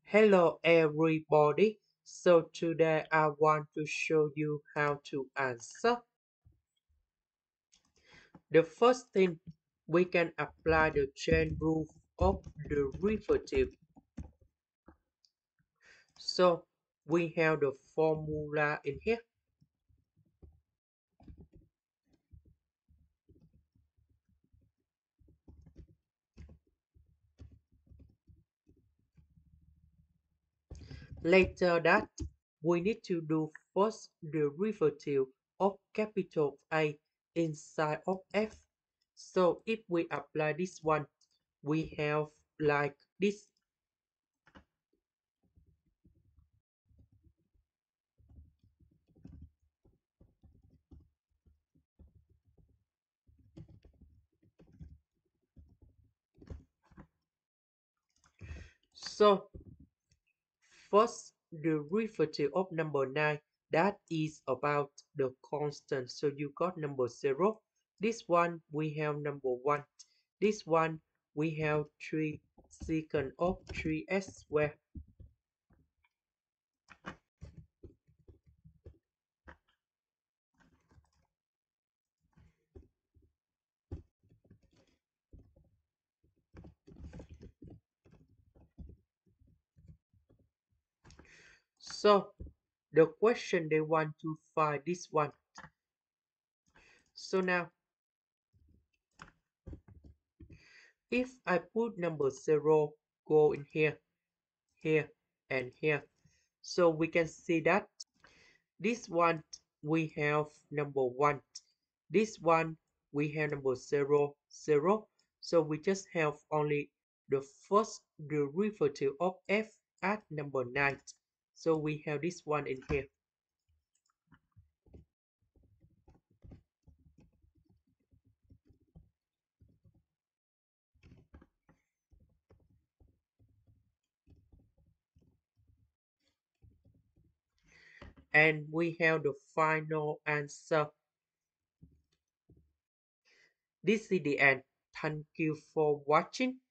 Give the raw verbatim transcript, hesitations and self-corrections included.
Hello everybody. So today I want to show you how to answer. The first thing, we can apply the chain rule of derivative. So we have the formula in here. Later that, we need to do first derivative of capital A inside of F. So if we apply this one, we have like this. So first derivative of number nine, that is about the constant. So you got number zero. This one we have number one. This one we have three secant of three s squared. So the question they want to find this one. So now if I put number zero go in here, here and here, so we can see that this one we have number one, this one we have number zero, zero. So we just have only the first derivative of f at number nine. So we have this one in here. And we have the final answer. This is the end. Thank you for watching.